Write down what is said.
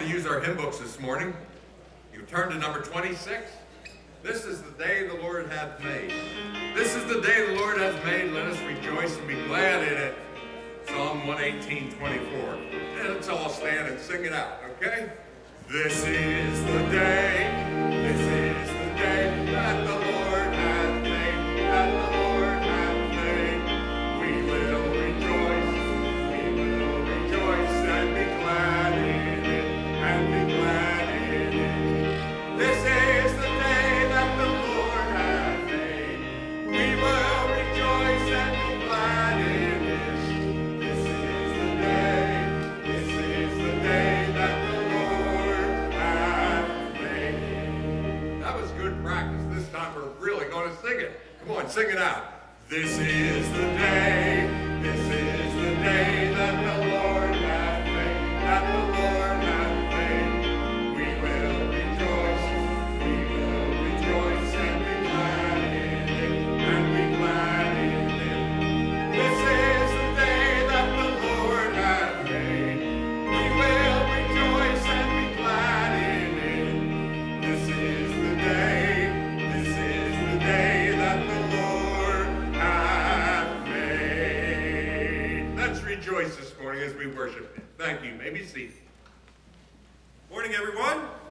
to use our hymn books this morning. You turn to number 26. This is the day the Lord hath made. This is the day the Lord hath made. Let us rejoice and be glad in it. Psalm 118:24. And let's all stand and sing it out, okay? This is the day. This is the day that the Lord hath made. That the Lord hath made. We will rejoice. We will rejoice and be glad in it. And be glad in it. This is the day that the Lord hath made. We will rejoice and be glad in it. This is the day. This is the day that the Lord hath made. That was good practice. This time we're really going to sing it. Come on, sing it out. This is the day. This is the day that the Lord hath made. That the Lord hath made. We will rejoice. We will rejoice and be glad in it. And be glad in it. This is the day that the Lord hath made. We will rejoice and be glad in it. This is the day. This is the day that the Lord hath made. Let's rejoice this morning as we worship Him. Thank you. You may be seated. Morning, everyone.